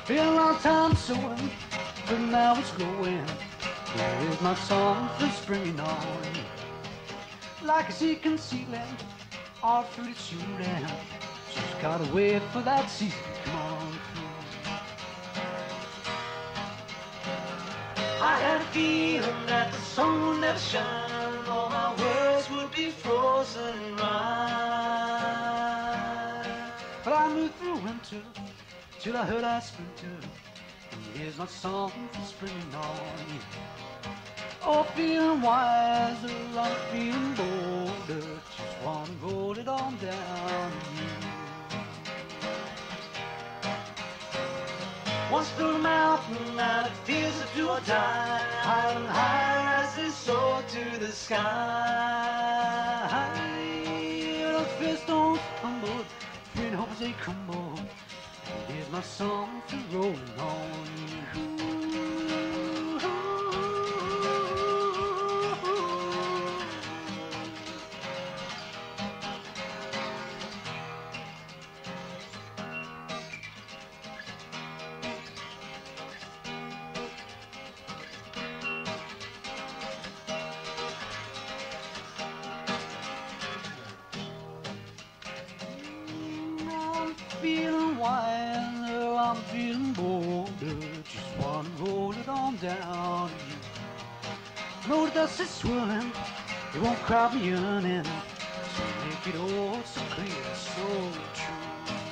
Been a long time sowing, but now it's growing. Here is my song for springing on. Like a sea concealing, all fruit is shooting. Just gotta wait for that season to come on through. I had a feeling that the sun would never shine, all my words would be frozen in rime. But I moved through winter till I heard I splinter. And here's my song for springing on. Oh, feeling wiser, I'm feeling bolder. Just wanna roll it on down to you. Once through the mountain, now it feels to do or die. Higher and higher as they soar to the sky. Those fear stones tumbled, fear and hope as they crumble. And here's my song for rolling on. Feeling wiser, I'm feeling bolder. Just wanna roll it on down to you. Know the dust is swirling, it won't crowd me yearning. So make it all so clear, so true.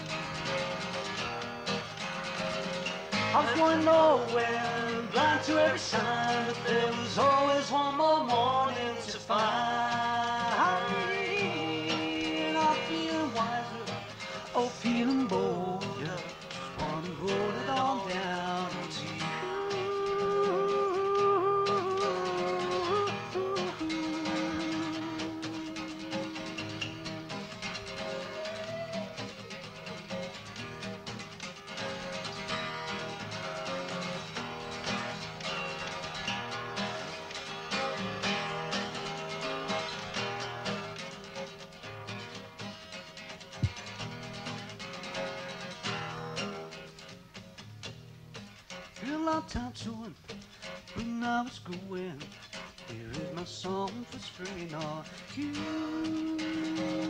I was going nowhere, blind to every sign, but there was always one more morning to find. And I'm feeling wiser, oh, feeling bold, yeah. Just wanna roll it on down to you. Been a long time sowing, but now it's going. Here is my song for springing on you.